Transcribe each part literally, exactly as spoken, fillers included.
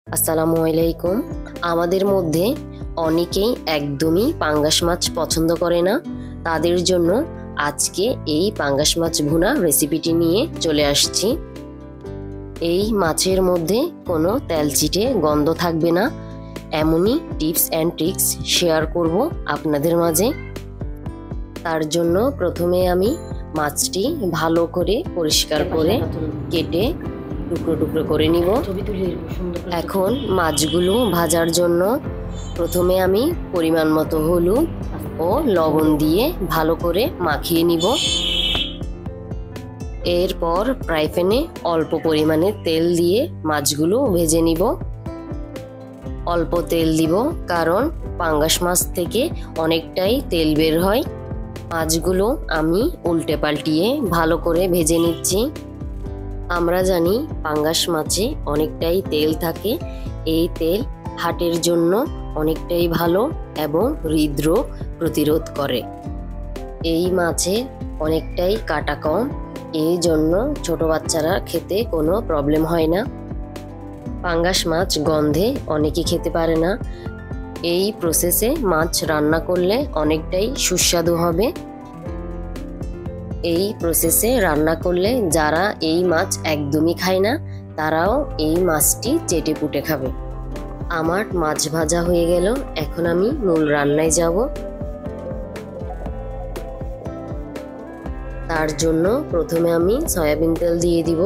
আসসালামু আলাইকুম। আমাদের মধ্যে অনেকেই একদমই পাঙ্গাস মাছ পছন্দ করে না। তাদের জন্য আজকে এই পাঙ্গাস মাছ ভুনা রেসিপিটি নিয়ে চলে আসছি। এই মাছের মধ্যে কোনো তেলচিটে গন্ধ থাকবে না, এমনই টিপস অ্যান্ড ট্রিক্স শেয়ার করব আপনাদের মাঝে। তার জন্য প্রথমে আমি মাছটি ভালো করে পরিষ্কার করে কেটে টুকরো টুকরো করে নিব। এখন মাছগুলো ভাজার জন্য প্রথমে আমি পরিমাণ মতো হলুদ ও লবণ দিয়ে ভালো করে মাখিয়ে নিব। এরপর ফ্রাই প্যানে অল্প পরিমাণে তেল দিয়ে মাছগুলো ভেজে নিব। অল্প তেল দিব, কারণ পাঙ্গাস মাছ থেকে অনেকটাই তেল বের হয়। মাছগুলো আমি উল্টে পাল্টিয়ে ভালো করে ভেজে নিচ্ছি। আমরা জানি পাঙ্গাস মাছে অনেকটাই তেল থাকে। এই তেল হার্টের জন্য অনেকটাই ভালো এবং হৃদরোগ প্রতিরোধ করে। এই মাছে অনেকটাই কাটা কম, এই জন্য ছোট বাচ্চারা খেতে কোনো প্রবলেম হয় না। পাঙ্গাস মাছ গন্ধে অনেকে খেতে পারে না। এই প্রসেসে মাছ রান্না করলে অনেকটাই সুস্বাদু হবে। এই প্রসেসে রান্না করলে যারা এই মাছ একদমই খায় না, তারাও এই মাছটি চেটে পুটে খাবে। আমার মাছ ভাজা হয়ে গেল, এখন আমি মূল রান্নায় যাব। তার জন্য প্রথমে আমি সয়াবিন তেল দিয়ে দিব।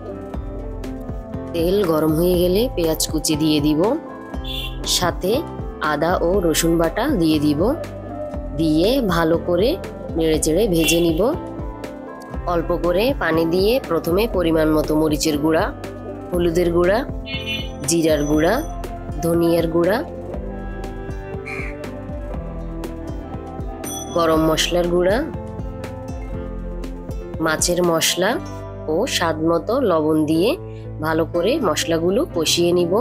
তেল গরম হয়ে গেলে পেঁয়াজ কুচি দিয়ে দিব, সাথে আদা ও রসুন বাটা দিয়ে দিব। দিয়ে ভালো করে নেড়েচেড়ে ভেজে নিব। অল্প করে পানি দিয়ে প্রথমে পরিমাণ মতো মরিচের গুঁড়া, হলুদের গুঁড়া, জিরার গুঁড়া, ধনিয়ার গুঁড়া, গরম মশলার গুঁড়া, মাছের মশলা ও স্বাদ মতো লবণ দিয়ে ভালো করে মশলাগুলো কষিয়ে নিব।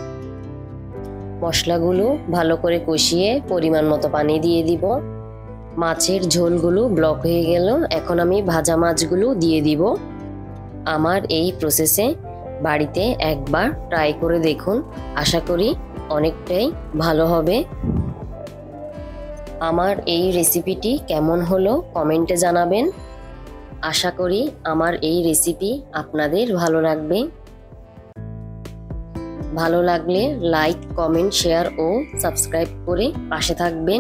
মশলাগুলো ভালো করে কষিয়ে পরিমাণ মতো পানি দিয়ে দিব। মাছের ঝোলগুলো ব্লক হয়ে গেল, এখন আমি ভাজা মাছগুলো দিয়ে দিব। আমার এই প্রসেসে বাড়িতে একবার ট্রাই করে দেখুন, আশা করি অনেকটাই ভালো হবে। আমার এই রেসিপিটি কেমন হলো কমেন্টে জানাবেন। আশা করি আমার এই রেসিপি আপনাদের ভালো লাগবে। ভালো লাগলে লাইক, কমেন্ট, শেয়ার ও সাবস্ক্রাইব করে পাশে থাকবেন।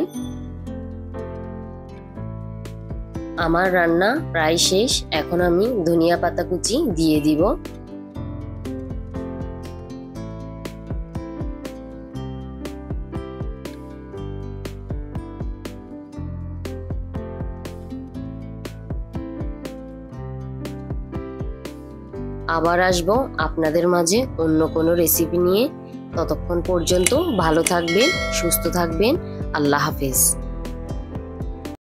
আমার রান্না প্রায় শেষ, এখন আমি ধনিয়া পাতা কুচি দিয়ে দিব। আবার আসবো আপনাদের মাঝে অন্য কোনো রেসিপি নিয়ে। ততক্ষণ পর্যন্ত ভালো থাকবেন, সুস্থ থাকবেন। আল্লাহ হাফেজ।